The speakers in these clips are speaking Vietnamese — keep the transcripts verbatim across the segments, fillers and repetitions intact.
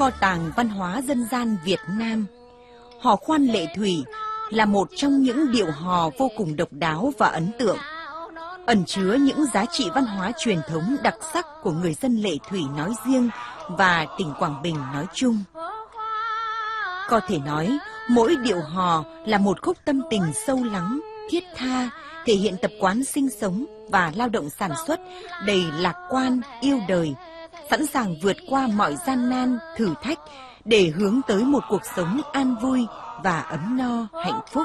kho tàng văn hóa dân gian Việt Nam. Hò khoan lệ thủy là một trong những điệu hò vô cùng độc đáo và ấn tượng, ẩn chứa những giá trị văn hóa truyền thống đặc sắc của người dân Lệ Thủy nói riêng và tỉnh Quảng Bình nói chung. Có thể nói, mỗi điệu hò là một khúc tâm tình sâu lắng, thiết tha, thể hiện tập quán sinh sống và lao động sản xuất đầy lạc quan, yêu đời, sẵn sàng vượt qua mọi gian nan, thử thách để hướng tới một cuộc sống an vui và ấm no, hạnh phúc.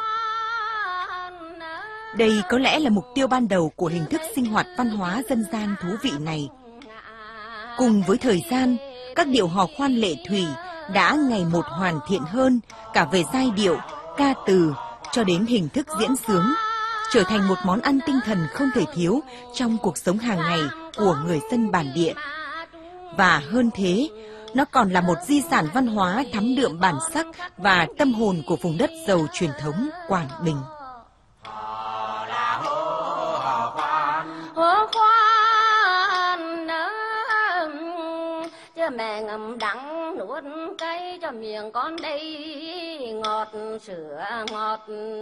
Đây có lẽ là mục tiêu ban đầu của hình thức sinh hoạt văn hóa dân gian thú vị này. Cùng với thời gian, các điệu hò khoan Lệ Thủy đã ngày một hoàn thiện hơn cả về giai điệu, ca từ cho đến hình thức diễn xướng, trở thành một món ăn tinh thần không thể thiếu trong cuộc sống hàng ngày của người dân bản địa. Và hơn thế, nó còn là một di sản văn hóa thắm đượm bản sắc và tâm hồn của vùng đất giàu truyền thống Quảng Bình. Chứ mẹ ngậm đắng nuốt cây cho miệng con đây ngọt sữa ngọt.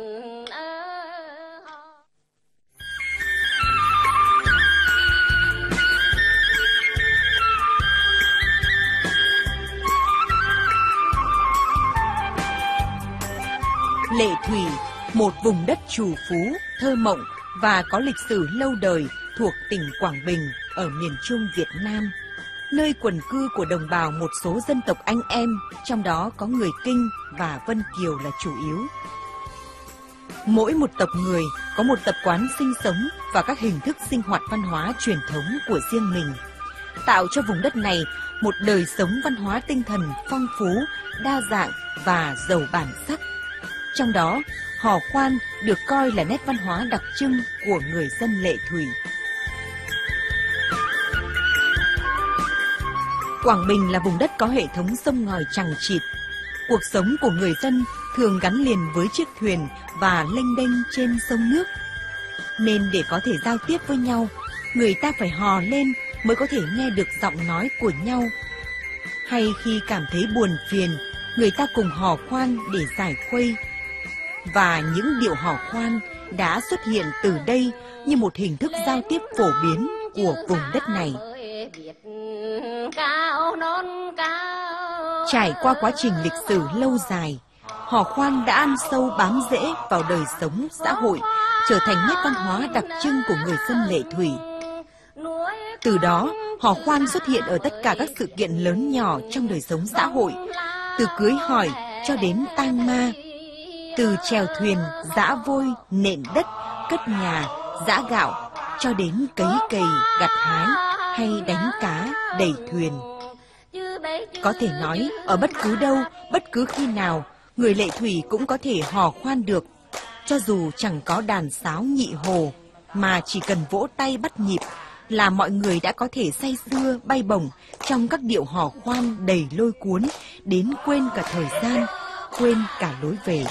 Lệ Thủy, một vùng đất trù phú, thơ mộng và có lịch sử lâu đời thuộc tỉnh Quảng Bình ở miền Trung Việt Nam, nơi quần cư của đồng bào một số dân tộc anh em, trong đó có người Kinh và Vân Kiều là chủ yếu. Mỗi một tộc người có một tập quán sinh sống và các hình thức sinh hoạt văn hóa truyền thống của riêng mình, tạo cho vùng đất này một đời sống văn hóa tinh thần phong phú, đa dạng và giàu bản sắc. Trong đó, hò khoan được coi là nét văn hóa đặc trưng của người dân Lệ Thủy. Quảng Bình là vùng đất có hệ thống sông ngòi chằng chịt. Cuộc sống của người dân thường gắn liền với chiếc thuyền và lênh đênh trên sông nước. Nên để có thể giao tiếp với nhau, người ta phải hò lên mới có thể nghe được giọng nói của nhau. Hay khi cảm thấy buồn phiền, người ta cùng hò khoan để giải khuây. Và những điệu hò khoan đã xuất hiện từ đây như một hình thức giao tiếp phổ biến của vùng đất này. Trải qua quá trình lịch sử lâu dài, hò khoan đã ăn sâu bám rễ vào đời sống xã hội, trở thành nét văn hóa đặc trưng của người dân Lệ Thủy. Từ đó, hò khoan xuất hiện ở tất cả các sự kiện lớn nhỏ trong đời sống xã hội, từ cưới hỏi cho đến tang ma, từ chèo thuyền, giã vôi, nện đất, cất nhà, giã gạo, cho đến cấy cày, gặt hái hay đánh cá, đẩy thuyền. Có thể nói, ở bất cứ đâu, bất cứ khi nào, người Lệ Thủy cũng có thể hò khoan được. Cho dù chẳng có đàn sáo nhị hồ, mà chỉ cần vỗ tay bắt nhịp là mọi người đã có thể say sưa bay bổng trong các điệu hò khoan đầy lôi cuốn, đến quên cả thời gian, quên cả lối về.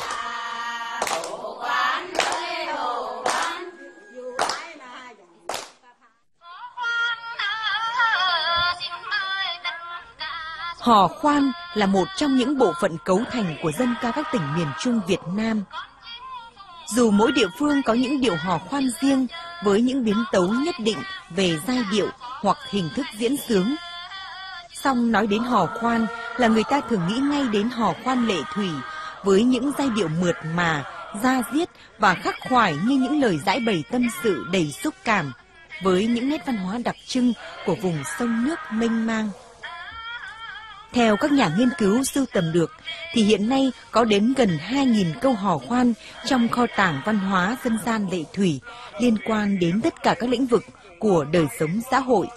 Hò khoan là một trong những bộ phận cấu thành của dân ca các tỉnh miền Trung Việt Nam. Dù mỗi địa phương có những điệu hò khoan riêng với những biến tấu nhất định về giai điệu hoặc hình thức diễn xướng, song nói đến hò khoan là người ta thường nghĩ ngay đến hò khoan Lệ Thủy với những giai điệu mượt mà, da diết và khắc khoải như những lời giải bày tâm sự đầy xúc cảm, với những nét văn hóa đặc trưng của vùng sông nước mênh mang. Theo các nhà nghiên cứu sưu tầm được, thì hiện nay có đến gần hai nghìn câu hò khoan trong kho tàng văn hóa dân gian Lệ Thủy liên quan đến tất cả các lĩnh vực của đời sống xã hội.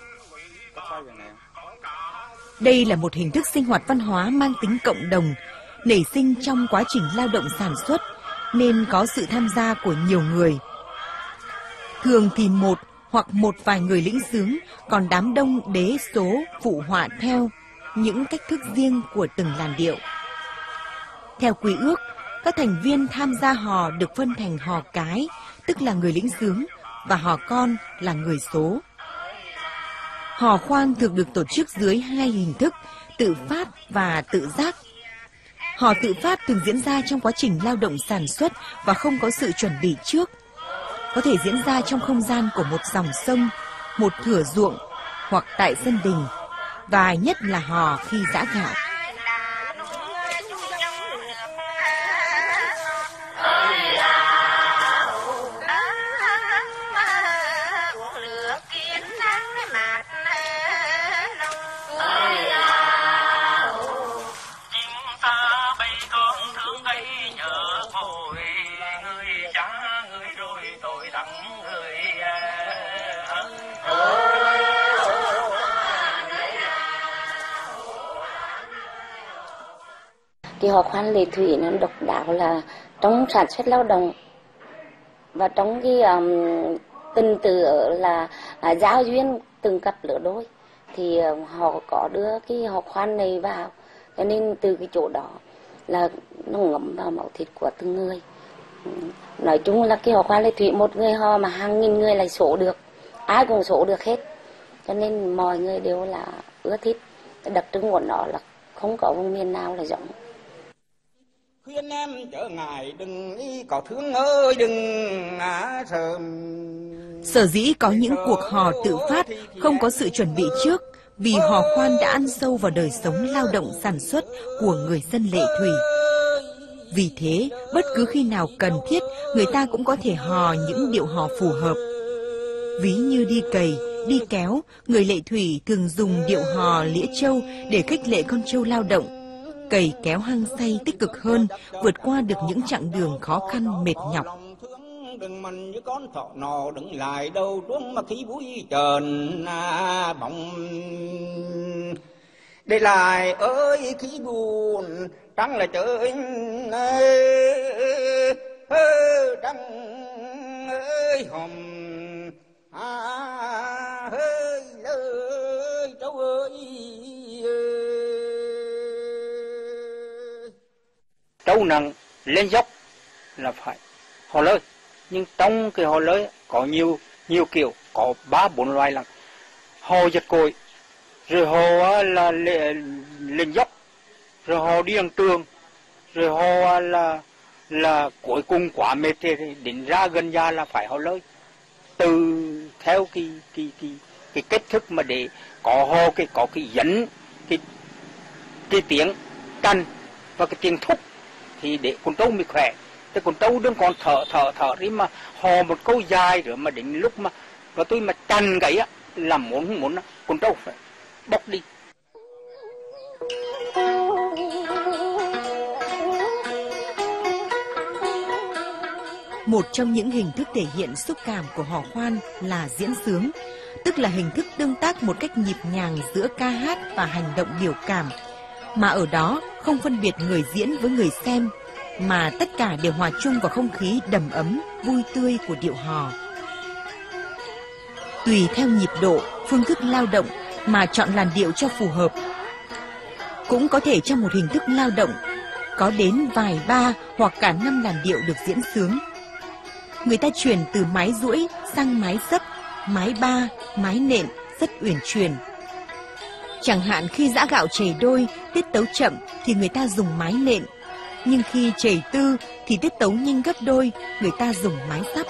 Đây là một hình thức sinh hoạt văn hóa mang tính cộng đồng, nảy sinh trong quá trình lao động sản xuất, nên có sự tham gia của nhiều người. Thường thì một hoặc một vài người lĩnh xướng, còn đám đông đế số phụ họa theo những cách thức riêng của từng làn điệu. Theo quy ước, các thành viên tham gia hò được phân thành hò cái, tức là người lĩnh xướng, và hò con là người số. Hò khoan thường được tổ chức dưới hai hình thức, tự phát và tự giác. Hò tự phát thường diễn ra trong quá trình lao động sản xuất và không có sự chuẩn bị trước. Có thể diễn ra trong không gian của một dòng sông, một thửa ruộng hoặc tại sân đình, và nhất là hò khi giã gạo. Cái hò khoan lệ thủy nó độc đáo là trong sản xuất lao động và trong cái um, tình tự là uh, giao duyên từng cặp lứa đôi thì uh, họ có đưa cái hò khoan này vào, cho nên từ cái chỗ đó là nó ngấm vào máu thịt của từng người. Nói chung là cái hò khoan lệ thủy một người hò mà hàng nghìn người lại số được, ai cũng số được hết, cho nên mọi người đều là ưa thích. Đặc trưng của nó là không có vùng miền nào là giống. Khuyên em chớ ngại đừng ý có thương ơi đừng ngã sờm. Sở dĩ có những cuộc hò tự phát không có sự chuẩn bị trước vì hò khoan đã ăn sâu vào đời sống lao động sản xuất của người dân Lệ Thủy. Vì thế, bất cứ khi nào cần thiết, người ta cũng có thể hò những điệu hò phù hợp. Ví như đi cày, đi kéo, người Lệ Thủy thường dùng điệu hò lĩa trâu để khích lệ con trâu lao động. Cày kéo hăng say tích cực hơn, vượt qua được những chặng đường khó khăn mệt nhọc. Đừng mình như con thọ nò đừng lại đâu trốn mà khí vui trần à, bóng để lại ơi khí buồn trắng là trời ơi, trắng ơi hòm à, ơi ơi cháu ơi. Trâu nặng lên dốc là phải hò lơi, nhưng trong cái hò lơi có nhiều nhiều kiểu, có ba bốn loại là hò giật cội, rồi hò là lên dốc, rồi hò đi đường trường, rồi hò là là cuối cùng quá mệt thì đến ra gần ra là phải hò lơi. Từ theo cái cái cái cái cách thức mà để có hò cái có cái dẫn cái cái tiếng canh và cái tiếng thúc thì để con trâu mới khỏe. Thế con trâu đừng còn thở thở thở đi mà hò một câu dài rồi mà đến lúc mà và tôi mà chăn gãy á là muốn không muốn con trâu phải bóc đi. Một trong những hình thức thể hiện xúc cảm của hò khoan là diễn xướng, tức là hình thức tương tác một cách nhịp nhàng giữa ca hát và hành động biểu cảm, mà ở đó không phân biệt người diễn với người xem, mà tất cả đều hòa chung vào không khí đầm ấm, vui tươi của điệu hò. Tùy theo nhịp độ, phương thức lao động mà chọn làn điệu cho phù hợp. Cũng có thể trong một hình thức lao động, có đến vài ba hoặc cả năm làn điệu được diễn xướng. Người ta chuyển từ mái duỗi sang mái dấp, mái ba, mái nện rất uyển chuyển. Chẳng hạn khi giã gạo chảy đôi, tiết tấu chậm thì người ta dùng mái nện, nhưng khi chảy tư thì tiết tấu nhanh gấp đôi, người ta dùng mái sắp.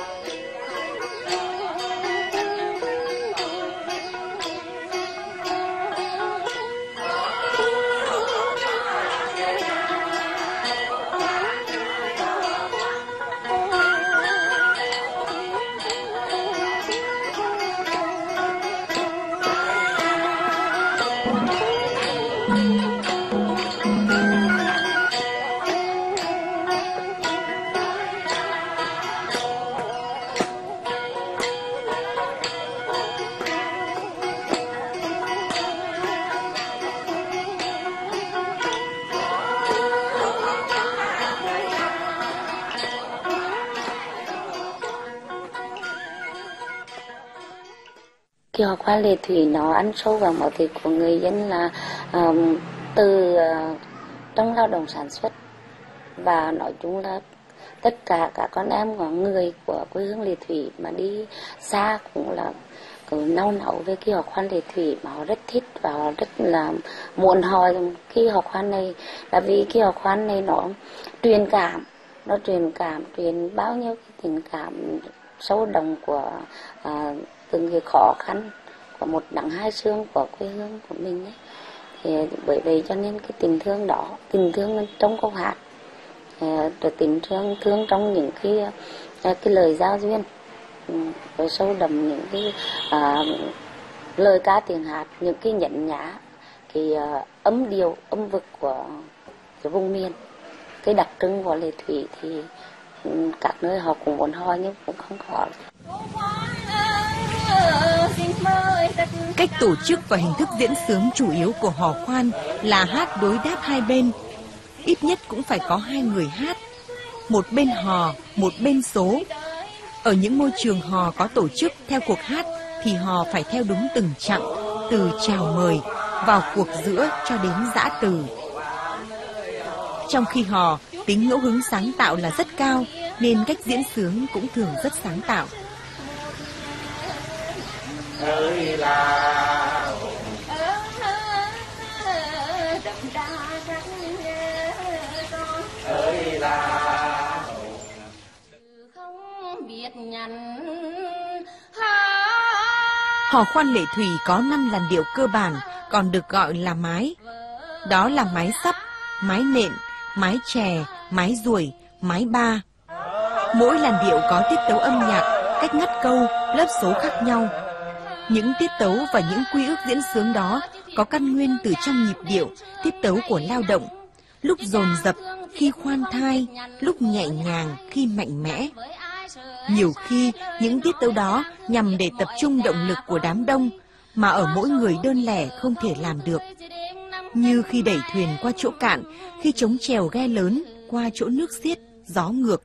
Cái hò khoan lệ thủy nó ăn sâu vào máu thịt của người dân là um, từ uh, trong lao động sản xuất, và nói chung là tất cả các con em của người của quê hương Lệ Thủy mà đi xa cũng là nâu nấu về cái hò khoan lệ thủy mà họ rất thích và họ rất là muốn hỏi cái hò khoan này, là vì cái hò khoan này nó truyền cảm, nó truyền cảm truyền bao nhiêu cái tình cảm sâu đậm của à, từng cái khó khăn của một nắng hai sương của quê hương của mình ấy. Thì bởi vậy cho nên cái tình thương đó, tình thương trong câu hát, rồi tình thương thương trong những cái cái lời giao duyên, với sâu đậm những cái à, lời ca tiếng hát, những cái nhẫn nhá, cái à, âm điệu âm vực của cái vùng miền, cái đặc trưng của lệ thủy thì các nơi họ cũng muốn hỏi nhưng cũng không có. Cách tổ chức và hình thức diễn xướng chủ yếu của hò khoan là hát đối đáp hai bên. Ít nhất cũng phải có hai người hát, một bên hò, một bên số. Ở những môi trường hò có tổ chức theo cuộc hát thì hò phải theo đúng từng chặng, từ chào mời, vào cuộc giữa cho đến giã từ. Trong khi hò, tính ngẫu hứng sáng tạo là rất cao, nên cách diễn xướng cũng thường rất sáng tạo. Ơi là ơi là không biết nhận. Hò khoan lệ thủy có năm làn điệu cơ bản, còn được gọi là mái. Đó là mái sắp, mái nện, mái chè, mái ruồi, mái ba. Mỗi làn điệu có tiết tấu âm nhạc, cách ngắt câu, lớp số khác nhau. Những tiết tấu và những quy ước diễn xướng đó có căn nguyên từ trong nhịp điệu, tiết tấu của lao động. Lúc dồn dập, khi khoan thai, lúc nhẹ nhàng, khi mạnh mẽ. Nhiều khi, những tiết tấu đó nhằm để tập trung động lực của đám đông, mà ở mỗi người đơn lẻ không thể làm được. Như khi đẩy thuyền qua chỗ cạn, khi chống chèo ghe lớn qua chỗ nước xiết, gió ngược.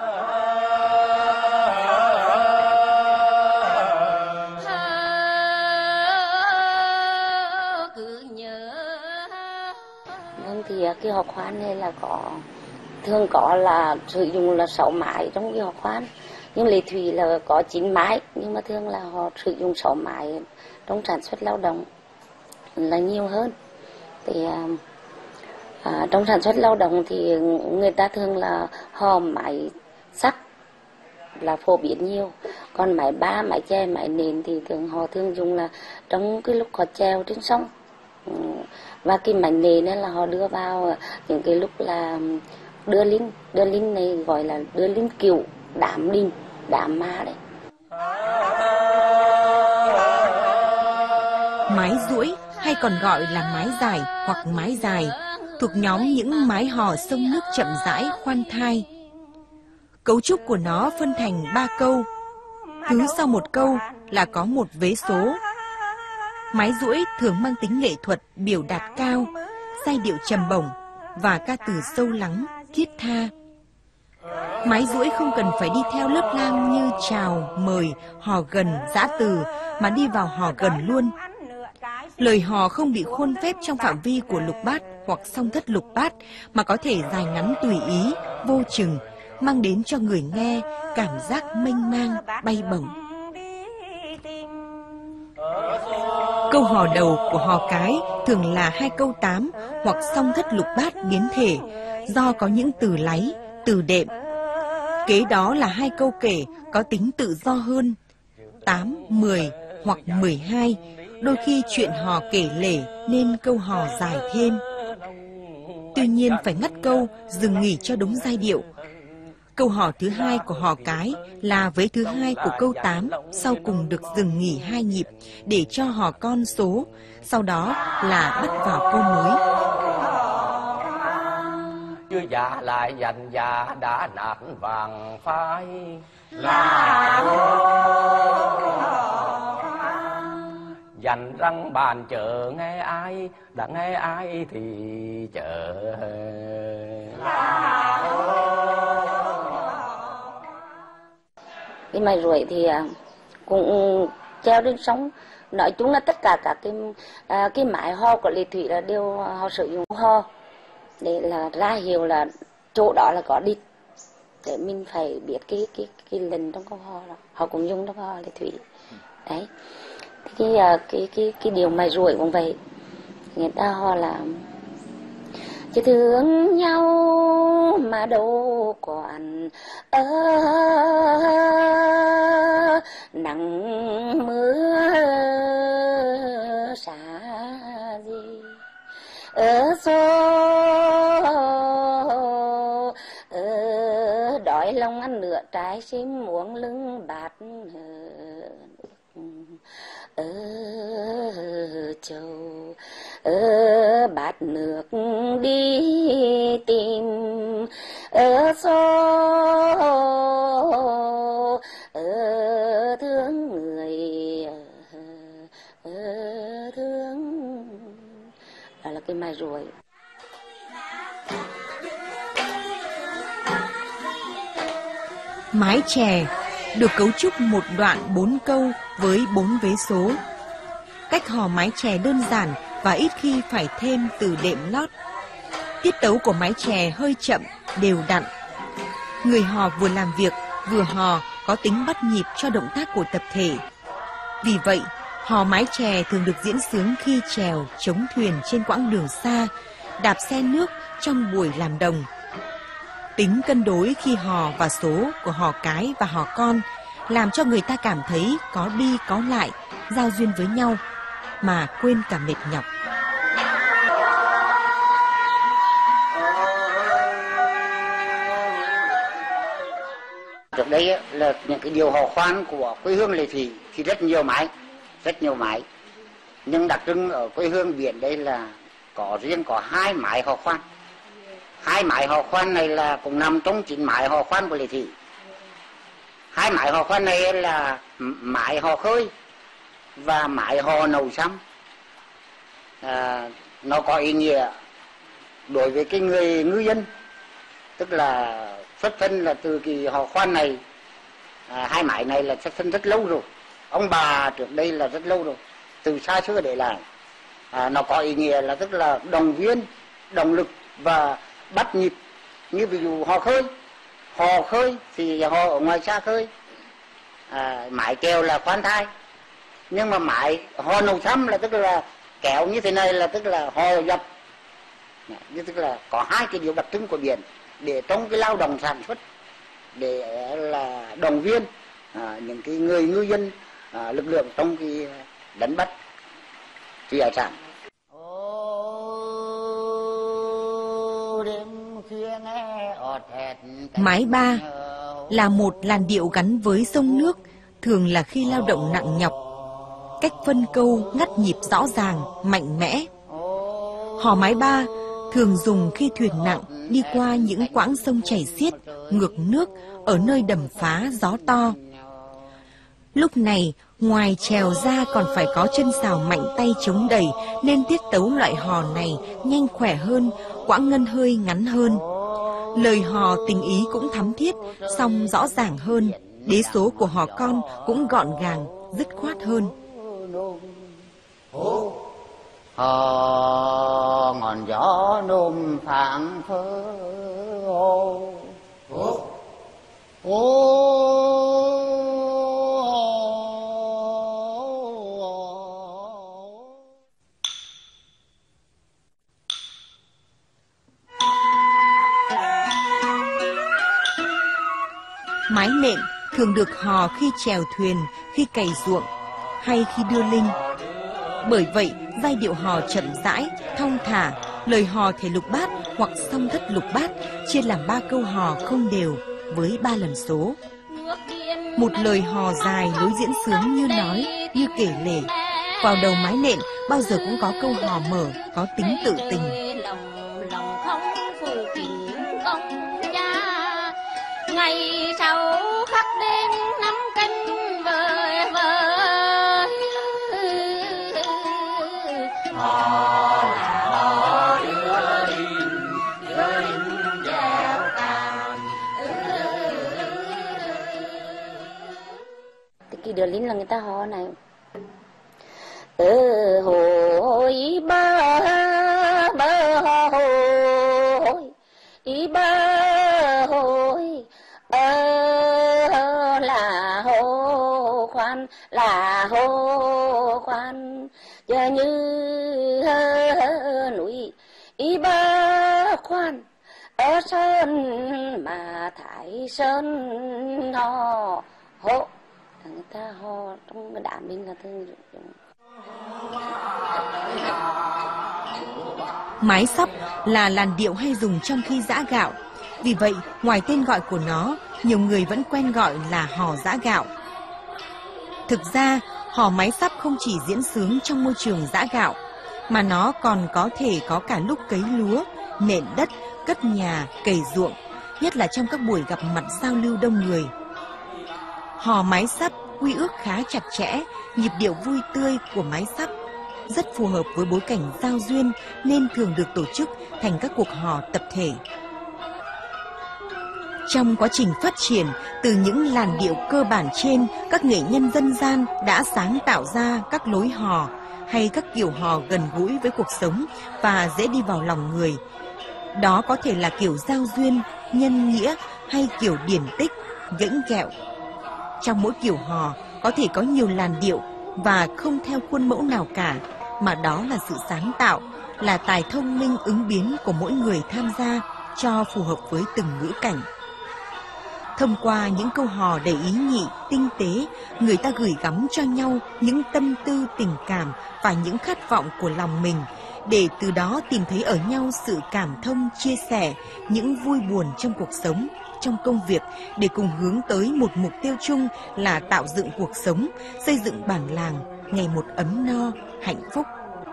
Vâng, thì cái hò khoan này là có thường có là sử dụng là sáu mái trong cái hò khoan, nhưng lệ thủy là có chín mái, nhưng mà thường là họ sử dụng sáu mái trong sản xuất lao động là nhiều hơn. Thì à, trong sản xuất lao động thì người ta thường là hò mái sắt là phổ biến nhiều, còn mái ba, mái chè, mái nền thì thường họ thường dùng là trong cái lúc họ treo trên sông. Và cái mảnh nền là họ đưa vào những cái lúc là đưa linh, đưa linh này gọi là đưa linh kiệu, đám linh, đám ma đấy. Mái duỗi hay còn gọi là mái dài hoặc mái dài, thuộc nhóm những mái hò sông nước chậm rãi khoan thai. Cấu trúc của nó phân thành ba câu, cứ sau một câu là có một vế số. Mái duỗi thường mang tính nghệ thuật, biểu đạt cao, giai điệu trầm bổng và ca từ sâu lắng, thiết tha. Mái duỗi không cần phải đi theo lớp lang như chào, mời, hò gần, giã từ, mà đi vào hò gần luôn. Lời hò không bị khuôn phép trong phạm vi của lục bát hoặc song thất lục bát, mà có thể dài ngắn tùy ý, vô chừng, mang đến cho người nghe cảm giác mênh mang, bay bổng. Câu hò đầu của hò cái thường là hai câu tám hoặc song thất lục bát biến thể, do có những từ láy, từ đệm. Kế đó là hai câu kể có tính tự do hơn, tám, mười hoặc mười hai, đôi khi chuyện hò kể lể nên câu hò dài thêm. Tuy nhiên phải ngắt câu, dừng nghỉ cho đúng giai điệu. Câu hò thứ hai của hò cái là vế thứ hai của câu tám, sau cùng được dừng nghỉ hai nhịp để cho hò con số, sau đó là bắt vào câu mới. chưa già lại dành già đã nạt vàng phai là dành răng bàn chờ nghe ai, đã nghe ai thì chờ cái mày ruồi thì cũng treo trên sông. Nói chung là tất cả các cái à, cái mái ho của lệ thủy là đều họ sử dụng ho để là ra hiệu là chỗ đó là có đít, để mình phải biết cái cái cái lần trong câu ho đó họ cũng dùng trong câu ho lệ thủy. Đấy, cái cái cái cái điều mài ruồi cũng vậy, người ta họ là chỉ thương nhau mà đâu còn ở nắng mưa xa gì ở xô ở đói lòng ăn nửa trái sim uống lưng bát ở châu ở bát nước đi tìm ở xô ở thương người ở thương đó là cái mai ruồi. Mái chè được cấu trúc một đoạn bốn câu với bốn vế số. Cách hò mái chè đơn giản và ít khi phải thêm từ đệm lót. Tiết tấu của mái chè hơi chậm, đều đặn. Người hò vừa làm việc, vừa hò có tính bắt nhịp cho động tác của tập thể. Vì vậy, hò mái chè thường được diễn xướng khi chèo, chống thuyền trên quãng đường xa, đạp xe nước trong buổi làm đồng. Tính cân đối khi hò và số của hò cái và hò con làm cho người ta cảm thấy có đi có lại, giao duyên với nhau, mà quên cả mệt nhọc. Trước đây là những cái điều hò khoan của quê hương Lệ Thủy thì rất nhiều mái, rất nhiều mái. Nhưng đặc trưng ở quê hương biển đây là có riêng có hai mái hò khoan. Hai mái hò khoan này là cũng nằm trong chín mái hò khoan của Lệ Thủy. Hai mái hò khoan này là mái hò khơi và mái hò nầu xăm. À, nó có ý nghĩa đối với cái người ngư dân, tức là xuất thân là từ cái hò khoan này. À, hai mái này là xuất thân rất lâu rồi, ông bà trước đây là rất lâu rồi, từ xa xưa để lại. À, nó có ý nghĩa là tức là động viên, động lực và bắt nhịp. Như ví dụ hò khơi, hò khơi thì hò ở ngoài xa khơi, à, mái chèo là khoan thai. Nhưng mà mái hò nầu xăm là tức là kéo như thế này là tức là hò dập. Như tức là có hai cái điều đặc trưng của biển để trong cái lao động sản xuất, để là động viên à, những cái người ngư dân, à, lực lượng trong cái đánh bắt thủy hải sản. Mái ba là một làn điệu gắn với sông nước, thường là khi lao động nặng nhọc. Cách phân câu ngắt nhịp rõ ràng, mạnh mẽ. Hò mái ba thường dùng khi thuyền nặng đi qua những quãng sông chảy xiết, ngược nước ở nơi đầm phá gió to. Lúc này, ngoài chèo ra còn phải có chân sào mạnh tay chống đẩy, nên tiết tấu loại hò này nhanh khỏe hơn, quãng ngân hơi ngắn hơn. Lời hò tình ý cũng thắm thiết, song rõ ràng hơn. Đế số của hò con cũng gọn gàng, dứt khoát hơn. Hò ngọn gió nôm phảng phơ ô ô ô. Mái nện thường được hò khi chèo thuyền, khi cày ruộng hay khi đưa linh. Bởi vậy, giai điệu hò chậm rãi, thong thả, lời hò thể lục bát hoặc song thất lục bát, chia làm ba câu hò không đều với ba lần số. Một lời hò dài lối diễn sướng như nói, như kể lể. Vào đầu mái nện bao giờ cũng có câu hò mở, có tính tự tình. Ngày sau khắc đêm năm canh vời vời, hò là hò đưa đinh, đưa đinh chèo cạn. Cái đưa lính là người ta hò này. Ở hồi bơ bơ hồi ý bơ hồi ơ là hồ khoan là là hồ khoan giờ như núi ý bơ khoan ở sơn mà Thái Sơn hò hô, người ta hò trong cái đàn mình là thường dùng. Mái sắp là làn điệu hay dùng trong khi giã gạo. Vì vậy, ngoài tên gọi của nó, nhiều người vẫn quen gọi là hò giã gạo. Thực ra, hò mái sắp không chỉ diễn xướng trong môi trường giã gạo, mà nó còn có thể có cả lúc cấy lúa, nện đất, cất nhà, cày ruộng, nhất là trong các buổi gặp mặt giao lưu đông người. Hò mái sắp quy ước khá chặt chẽ, nhịp điệu vui tươi của mái sắp rất phù hợp với bối cảnh giao duyên nên thường được tổ chức thành các cuộc hò tập thể. Trong quá trình phát triển, từ những làn điệu cơ bản trên, các nghệ nhân dân gian đã sáng tạo ra các lối hò hay các kiểu hò gần gũi với cuộc sống và dễ đi vào lòng người. Đó có thể là kiểu giao duyên, nhân nghĩa hay kiểu điển tích, gẫy ghẹo. Trong mỗi kiểu hò có thể có nhiều làn điệu và không theo khuôn mẫu nào cả, mà đó là sự sáng tạo, là tài thông minh ứng biến của mỗi người tham gia cho phù hợp với từng ngữ cảnh. Thông qua những câu hò đầy ý nhị, tinh tế, người ta gửi gắm cho nhau những tâm tư tình cảm và những khát vọng của lòng mình, để từ đó tìm thấy ở nhau sự cảm thông, chia sẻ những vui buồn trong cuộc sống, trong công việc, để cùng hướng tới một mục tiêu chung là tạo dựng cuộc sống, xây dựng bản làng ngày một ấm no, hạnh phúc.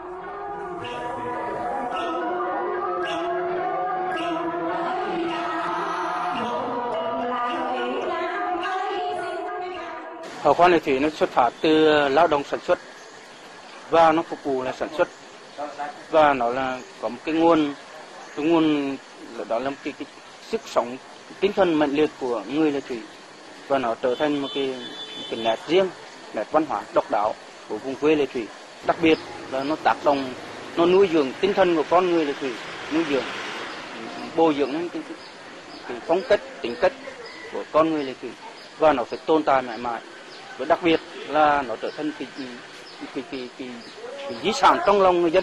Hò khoan lệ thủy nó xuất phát từ lao động sản xuất và nó phục vụ là sản xuất, và nó là có một cái nguồn cái nguồn đó là một cái, cái sức sống tinh thần mạnh liệt của người lệ thủy, và nó trở thành một cái, một cái nét riêng, nét văn hóa độc đáo của vùng quê lệ thủy. Đặc biệt là nó tác động, nó nuôi dưỡng tinh thần của con người lệ thủy, nuôi dưỡng bồi dưỡng cái, cái, cái phong cách, tính cách của con người lệ thủy, và nó phải tồn tại mãi mãi. Và đặc biệt là nó trở thành cái cái cái cái, cái, cái di sản trong lòng người dân.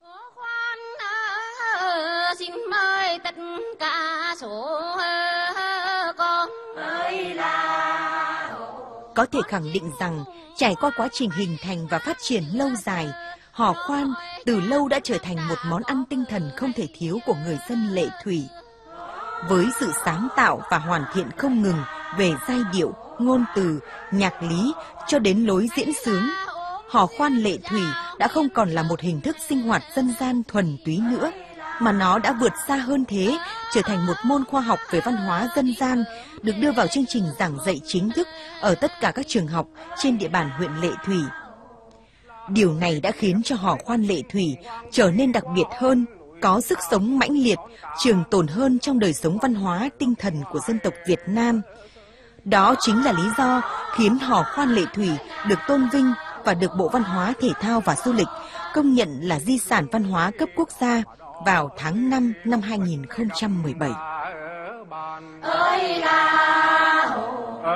Xin mời tất cả số con ơi là. Có thể khẳng định rằng, trải qua quá trình hình thành và phát triển lâu dài, hò khoan từ lâu đã trở thành một món ăn tinh thần không thể thiếu của người dân lệ thủy. Với sự sáng tạo và hoàn thiện không ngừng về giai điệu, ngôn từ, nhạc lý cho đến lối diễn xướng, hò khoan lệ thủy đã không còn là một hình thức sinh hoạt dân gian thuần túy nữa, mà nó đã vượt xa hơn thế, trở thành một môn khoa học về văn hóa dân gian, được đưa vào chương trình giảng dạy chính thức ở tất cả các trường học trên địa bàn huyện Lệ Thủy. Điều này đã khiến cho hò khoan lệ thủy trở nên đặc biệt hơn, có sức sống mãnh liệt, trường tồn hơn trong đời sống văn hóa tinh thần của dân tộc Việt Nam. Đó chính là lý do khiến hò khoan lệ thủy được tôn vinh và được Bộ Văn hóa Thể thao và Du lịch công nhận là di sản văn hóa cấp quốc gia vào tháng năm năm hai nghìn không trăm mười bảy. Ơi là hồ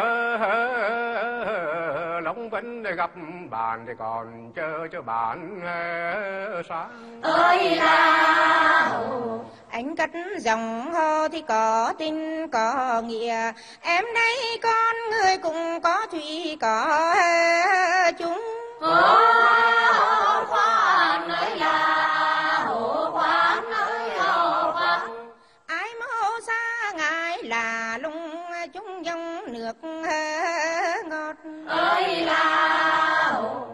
Long Vinh gặp bạn thì còn chờ cho bạn sáng. Ơi là hồ anh cất dòng hò thì có tình có nghĩa, em đây con người cũng có thủy có chúng. Hồ khoan ơi là hồ khoan ơi hồ khoan, ai mô xa ngài là lung chung dòng nước ngọt. Ơi là hồ